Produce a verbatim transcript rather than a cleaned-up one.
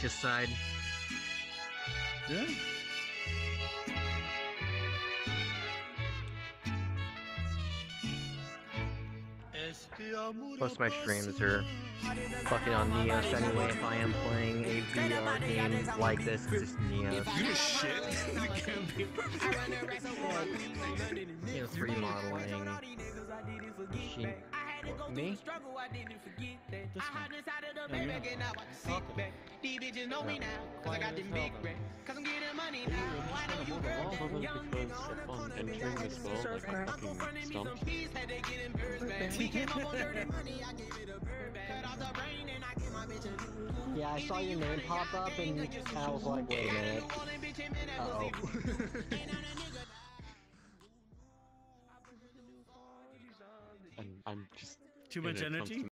his side. Yeah. Most of my streams are fucking on Neos anyway. If I am playing a V R game like this, it's just Neos. You a shit. You know, three modeling. She, what, me? Yeah, I saw your name pop up and I was like, wait a minute. Uh-oh. I'm, I'm just Too much energy?